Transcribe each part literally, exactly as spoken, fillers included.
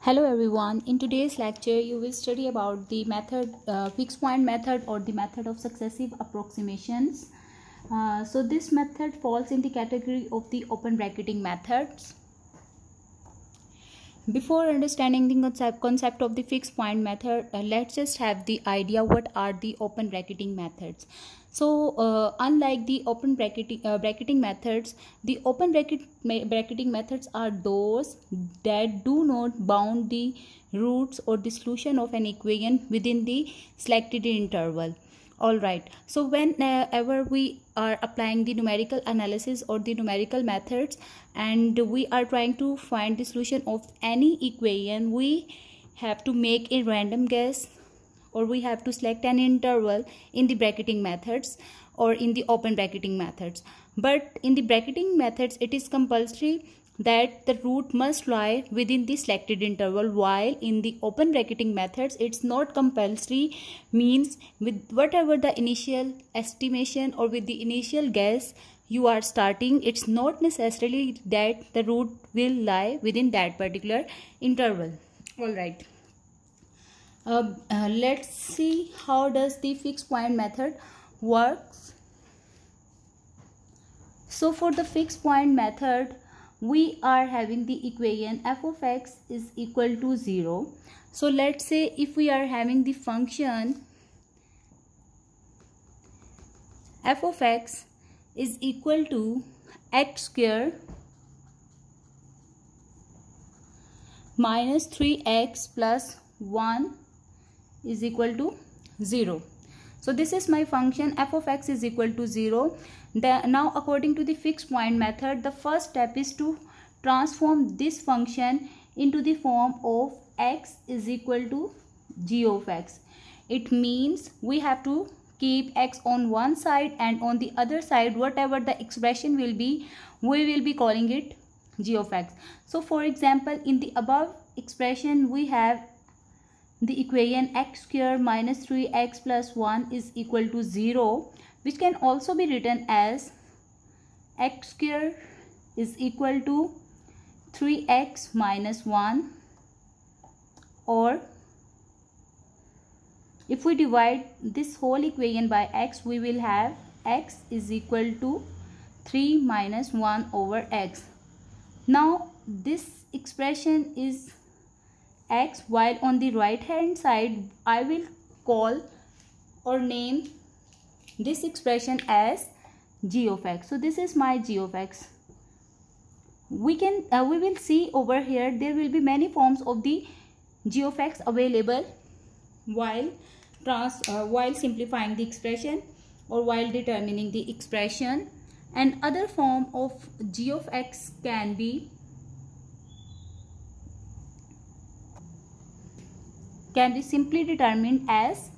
Hello everyone, in today's lecture you will study about the method uh, fixed point method or the method of successive approximations. Uh, so this method falls in the category of the open bracketing methods. Before understanding the concept, concept of the fixed point method, uh, let's just have the idea what are the open bracketing methods. So uh, unlike the open bracketing, uh, bracketing methods, the open bracket bracketing methods are those that do not bound the roots or the solution of an equation within the selected interval. Alright, so whenever we are applying the numerical analysis or the numerical methods and we are trying to find the solution of any equation, we have to make a random guess or we have to select an interval in the bracketing methods or in the open bracketing methods. But in the bracketing methods, it is compulsory that the root must lie within the selected interval, while in the open bracketing methods it's not compulsory, means with whatever the initial estimation or with the initial guess you are starting, it's not necessarily that the root will lie within that particular interval. All right, uh, uh, let's see how does the fixed point method works. So for the fixed point method, we are having the equation f of x is equal to zero. So let's say if we are having the function f of x is equal to x square minus three x plus one is equal to zero. So this is my function f of x is equal to zero. The, now according to the fixed point method, the first step is to transform this function into the form of x is equal to g of x. It means we have to keep x on one side and on the other side whatever the expression will be, we will be calling it g of x. So for example, in the above expression we have the equation x square minus three x plus one is equal to zero, which can also be written as x square is equal to three x minus one, or if we divide this whole equation by x, we will have x is equal to three minus one over x. Now this expression is x, while on the right hand side I will call or name this expression as g of x. So this is my g of x. We can uh, we will see over here there will be many forms of the g of x available while trans uh, while simplifying the expression or while determining the expression. And other form of g of x can be can be simply determined as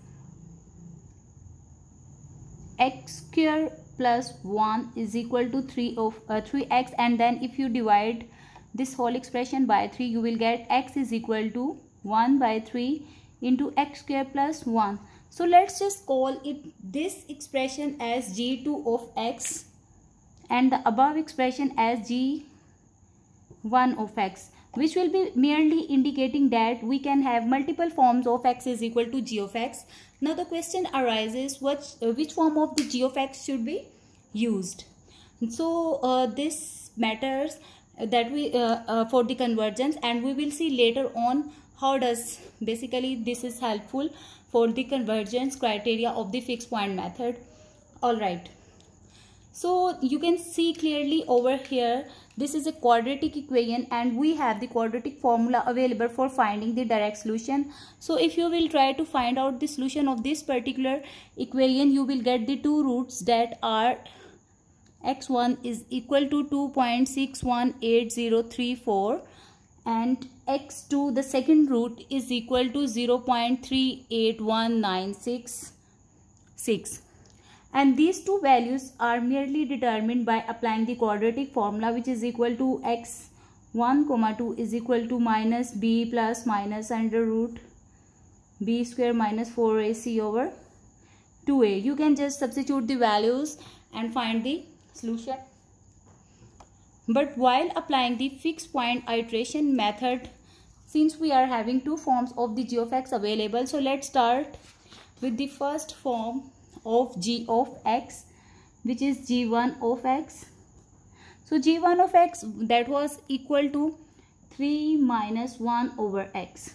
x square plus one is equal to three of uh, three x, and then if you divide this whole expression by three, you will get x is equal to one by three into x square plus one. So let's just call it this expression as g two of x and the above expression as g one of x, which will be merely indicating that we can have multiple forms of x is equal to g of x. Now the question arises, what, uh, which form of the g of x should be used? So uh, this matters that we uh, uh, for the convergence, and we will see later on how does basically this is helpful for the convergence criteria of the fixed point method. Alright, so you can see clearly over here this is a quadratic equation and we have the quadratic formula available for finding the direct solution. So if you will try to find out the solution of this particular equation, you will get the two roots that are x one is equal to two point six one eight zero three four and x two, the second root, is equal to zero point three eight one nine six six. And these two values are merely determined by applying the quadratic formula, which is equal to x one comma two is equal to minus b plus minus under root b square minus four a c over two a. You can just substitute the values and find the solution. But while applying the fixed point iteration method, since we are having two forms of the g of x available. So let's start with the first form of g of x, which is g one of x. So g one of x, that was equal to three minus one over x.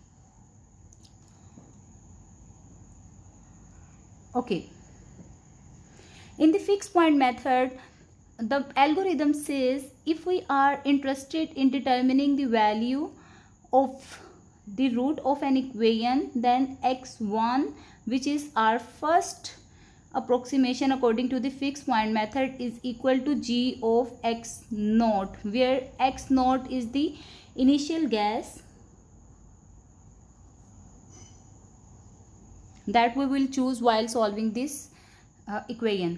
Okay. In the fixed point method, the algorithm says if we are interested in determining the value of the root of an equation, then x one, which is our first approximation according to the fixed point method, is equal to g of x naught, where x naught is the initial guess that we will choose while solving this uh, equation.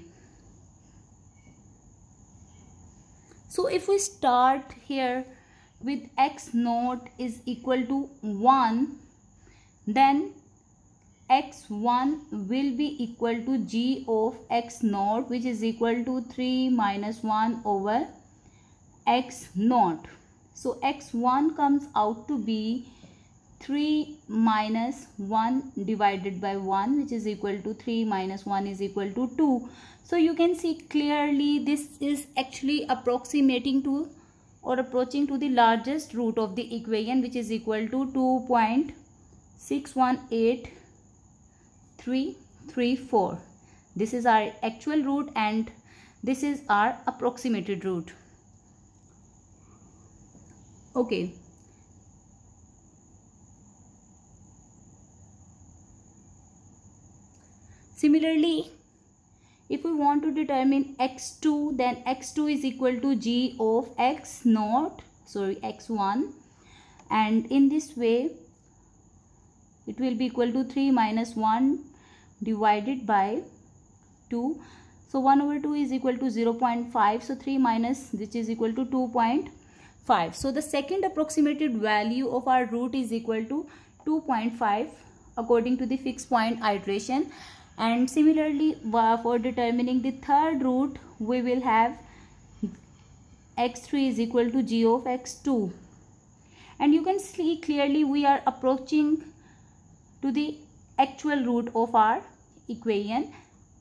So if we start here with x naught is equal to one, then x one will be equal to g of x naught, which is equal to three minus one over x naught. So x one comes out to be three minus one divided by one, which is equal to three minus one is equal to two. So you can see clearly this is actually approximating to or approaching to the largest root of the equation, which is equal to two point six one eight three three four. This is our actual root and this is our approximated root. Okay. Similarly, if we want to determine x two, then x two is equal to g of x naught, sorry x one, and in this way it will be equal to three minus one divided by two. So one over two is equal to zero point five, so three minus, which is equal to two point five. So the second approximated value of our root is equal to two point five according to the fixed point iteration. And similarly, for determining the third root, we will have x three is equal to g of x two. And you can see clearly we are approaching to the actual root of our equation.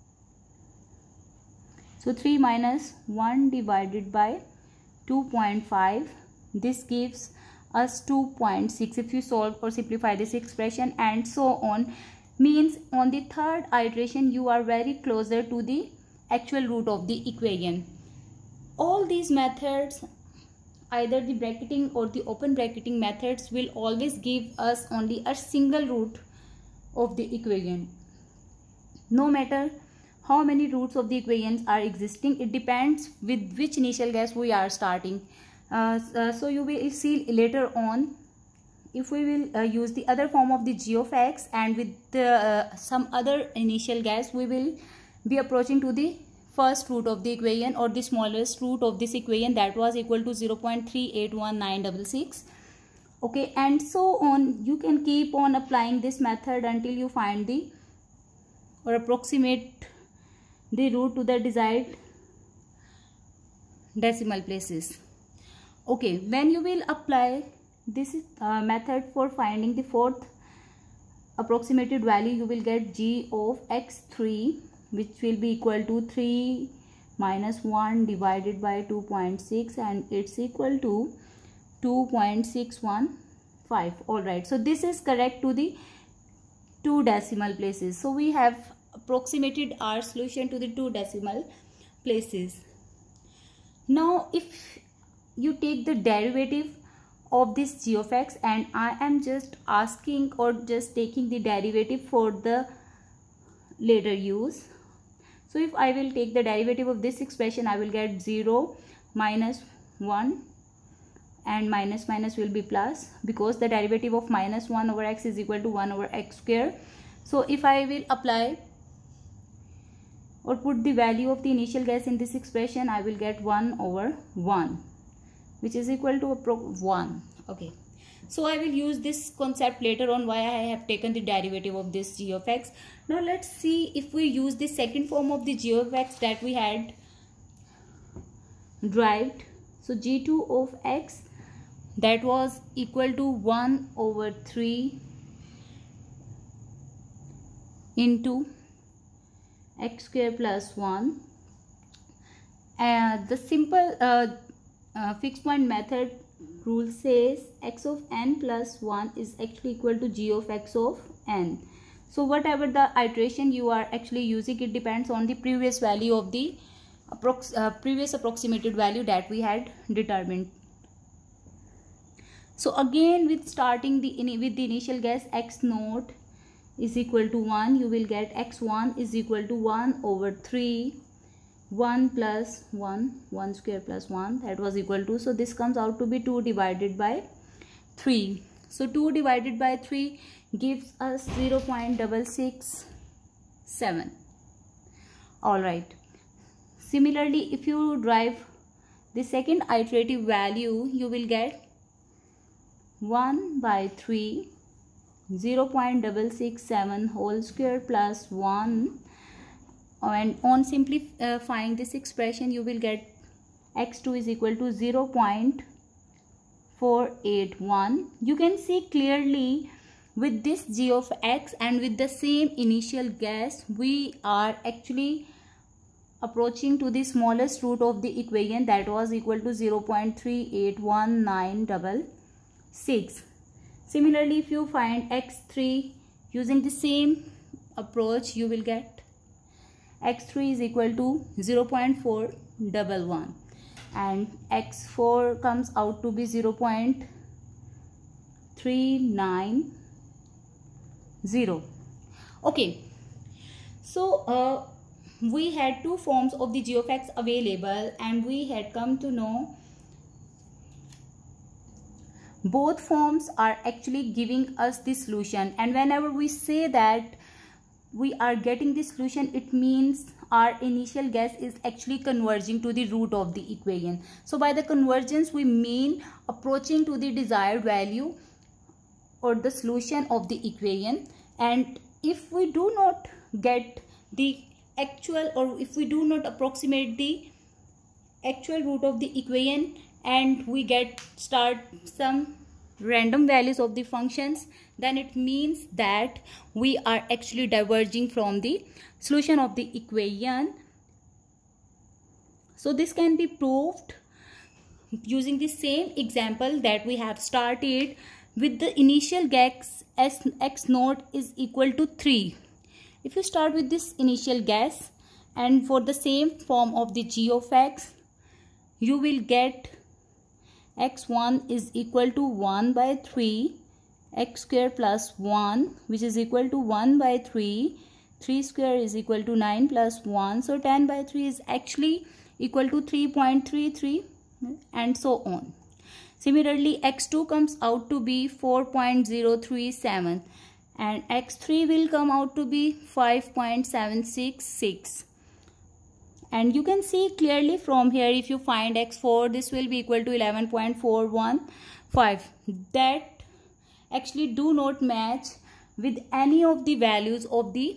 So three minus one divided by two point five. This gives us two point six if you solve or simplify this expression, and so on. Means on the third iteration you are very closer to the actual root of the equation. All these methods, either the bracketing or the open bracketing methods, will always give us only a single root of the equation. No matter how many roots of the equations are existing, it depends with which initial guess we are starting. Uh, uh, so you will see later on, if we will uh, use the other form of the g of x and with the, uh, some other initial guess, we will be approaching to the first root of the equation or the smallest root of this equation, that was equal to zero point three eight one nine six six. Okay, and so on. You can keep on applying this method until you find the or approximate the root to the desired decimal places. Okay, when you will apply this uh, method for finding the fourth approximated value, you will get g of x three, which will be equal to three minus one divided by two point six, and it's equal to two point six one five. Alright, so this is correct to the two decimal places. So we have approximated our solution to the two decimal places. Now if you take the derivative of this g of x, and I am just asking or just taking the derivative for the later use. So if I will take the derivative of this expression, I will get zero minus one, and minus minus will be plus, because the derivative of minus one over x is equal to one over x square. So if I will apply or put the value of the initial guess in this expression, I will get one over one, which is equal to one. Okay, so I will use this concept later on why I have taken the derivative of this g of x. Now let's see if we use the second form of the g of x that we had derived. So g two of x, that was equal to one over three into x square plus one. Uh, the simple uh, uh, fixed point method rule says x of n plus one is actually equal to g of x of n. So whatever the iteration you are actually using, it depends on the previous value of the approx uh, previous approximated value that we had determined. So again, with starting the with the initial guess x naught is equal to one, you will get x one is equal to one over three, one plus one, one square plus one, that was equal to, so this comes out to be two divided by three. So two divided by three gives us zero point six six seven. Alright. Similarly, if you derive the second iterative value, you will get one by three, zero point six six seven whole square plus one, and on simplifying this expression you will get x two is equal to zero point four eight one. You can see clearly with this g of x and with the same initial guess, we are actually approaching to the smallest root of the equation, that was equal to zero point three eight one nine six six. Similarly, if you find x three using the same approach, you will get x three is equal to zero point four one one, and x four comes out to be zero point three nine zero. Okay, so uh, we had two forms of the g of x available, and we had come to know both forms are actually giving us the solution. And whenever we say that we are getting the solution, it means our initial guess is actually converging to the root of the equation. So by the convergence we mean approaching to the desired value or the solution of the equation. And if we do not get the actual, or if we do not approximate the actual root of the equation, and we get start some random values of the functions, then it means that we are actually diverging from the solution of the equation. So this can be proved using the same example that we have started with the initial guess as x naught is equal to three. If you start with this initial guess, and for the same form of the g of x, you will get x one is equal to one by three x square plus one, which is equal to one by three, three square is equal to nine plus one, so ten by three is actually equal to three point three three, and so on. Similarly, x two comes out to be four point zero three seven, and x three will come out to be five point seven six six. And you can see clearly from here, if you find x four, this will be equal to eleven point four one five. That actually do not match with any of the values of the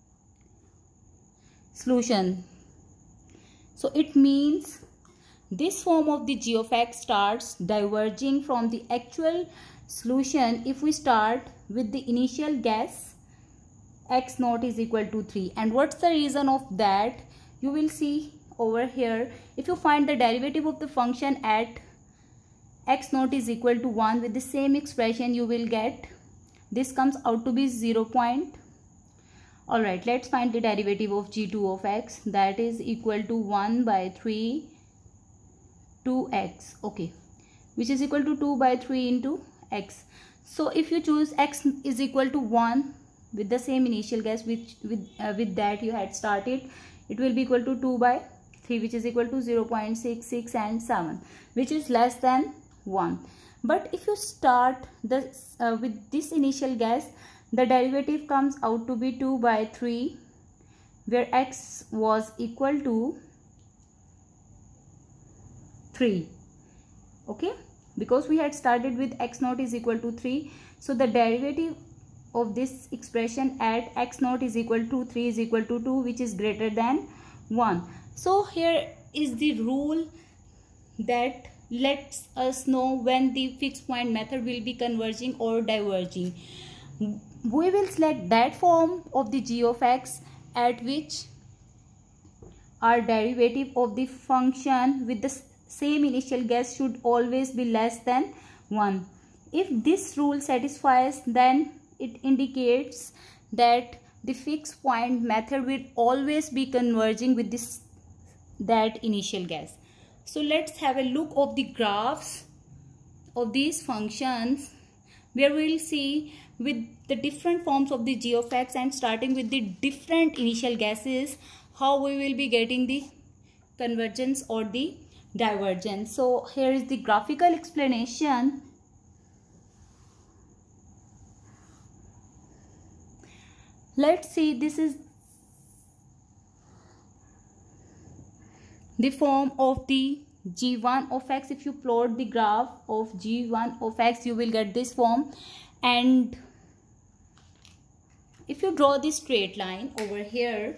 solution. So it means this form of the g of x starts diverging from the actual solution if we start with the initial guess x naught is equal to three. And what's the reason of that? You will see over here. If you find the derivative of the function at x naught is equal to one with the same expression, you will get this comes out to be zero point. Alright, let's find the derivative of g two of x, that is equal to one by three two x, okay, which is equal to two by three into x. So if you choose x is equal to one with the same initial guess which with uh, with that you had started, it will be equal to two by three, which is equal to zero point six six and seven, which is less than one. But if you start this uh, with this initial guess, the derivative comes out to be two by three, where x was equal to three. Okay, because we had started with x naught is equal to three, so the derivative of this expression at x naught is equal to three is equal to two, which is greater than one. So here is the rule that lets us know when the fixed point method will be converging or diverging. We will select that form of the g of x at which our derivative of the function with the same initial guess should always be less than one. If this rule satisfies, then it indicates that the fixed point method will always be converging with this that initial guess. So let's have a look of the graphs of these functions, where we will see with the different forms of the g of x and starting with the different initial guesses how we will be getting the convergence or the divergence. So here is the graphical explanation. Let's see, this is the form of the g one of x. If you plot the graph of g one of x, you will get this form. And if you draw this straight line over here,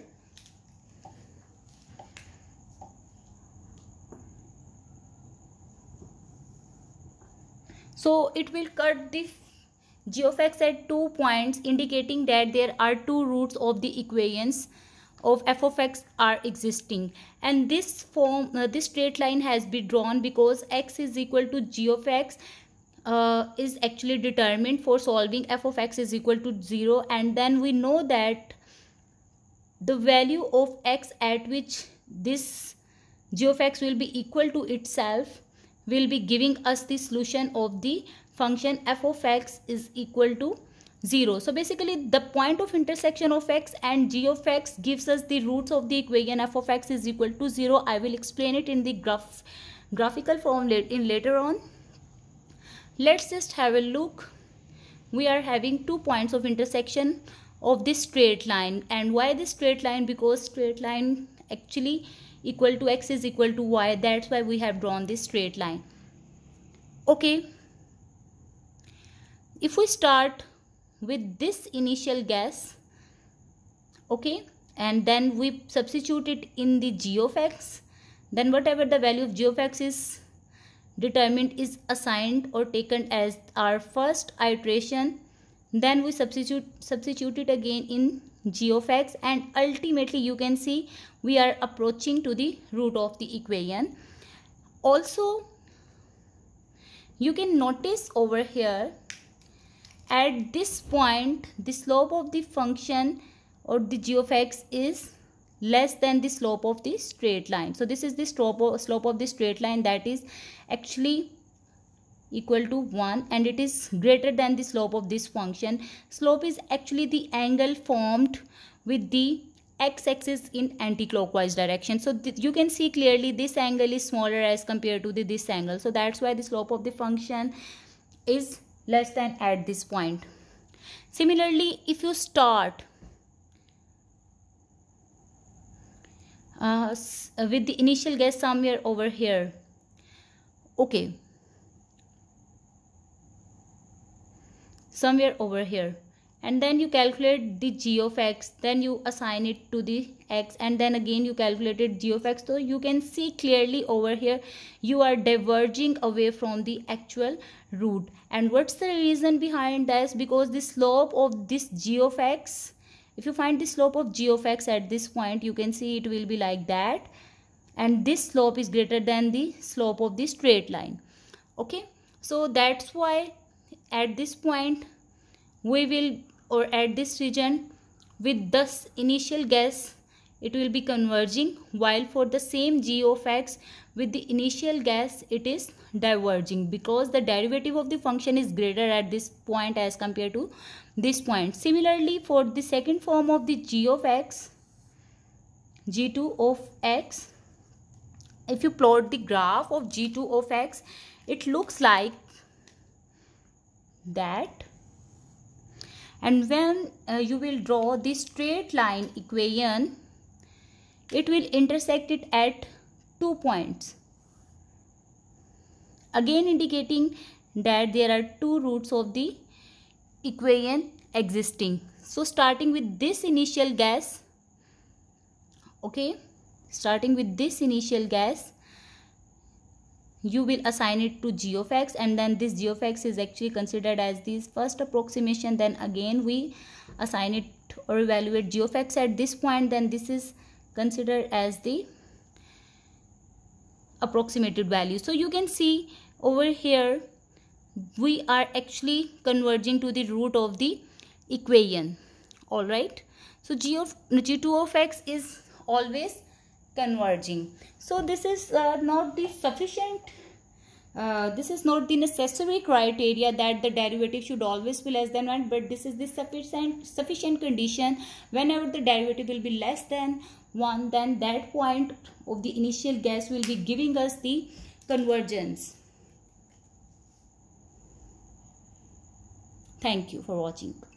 so it will cut the g of x at two points, indicating that there are two roots of the equations of f of x are existing. And this form, uh, this straight line has been drawn because x is equal to g of x uh, is actually determined for solving f of x is equal to zero. And then we know that the value of x at which this g of x will be equal to itself will be giving us the solution of the function f of x is equal to zero. So basically the point of intersection of x and g of x gives us the roots of the equation f of x is equal to zero. I will explain it in the graph graphical form in later on. Let's just have a look. We are having two points of intersection of this straight line. And why this straight line? Because straight line actually equal to x is equal to y. That's why we have drawn this straight line. Okay. If we start with this initial guess, okay, and then we substitute it in the g of x, then whatever the value of g of x is determined is assigned or taken as our first iteration. Then we substitute substitute it again in g of x, and ultimately you can see we are approaching to the root of the equation. Also you can notice over here, at this point the slope of the function or the g of x is less than the slope of the straight line. So this is the slope of, slope of the straight line, that is actually equal to one, and it is greater than the slope of this function. Slope is actually the angle formed with the x-axis in anti-clockwise direction. So you can see clearly this angle is smaller as compared to the this angle. So that's why the slope of the function is less than at this point. Similarly, if you start uh, with the initial guess somewhere over here, okay, somewhere over here, and then you calculate the g of x, then you assign it to the x, and then again you calculated g of x. So you can see clearly over here you are diverging away from the actual root. And what's the reason behind this? Because the slope of this g of x, if you find the slope of g of x at this point, you can see it will be like that, and this slope is greater than the slope of the straight line. Okay, so that's why at this point we will, or at this region with this initial guess, it will be converging, while for the same g of x with the initial guess it is diverging, because the derivative of the function is greater at this point as compared to this point. Similarly, for the second form of the g of x, g two of x, if you plot the graph of g two of x, it looks like that. And when uh, you will draw the straight line equation, it will intersect it at two points, again indicating that there are two roots of the equation existing. So starting with this initial guess, okay, starting with this initial guess, you will assign it to g of x, and then this g of x is actually considered as the first approximation. Then again we assign it or evaluate g of x at this point, then this is considered as the approximated value. So you can see over here we are actually converging to the root of the equation. All right, so g of g two of x is always converging. So this is uh, not the sufficient uh, this is not the necessary criteria that the derivative should always be less than one, but this is the sufficient sufficient condition. Whenever the derivative will be less than one, then that point of the initial guess will be giving us the convergence. Thank you for watching.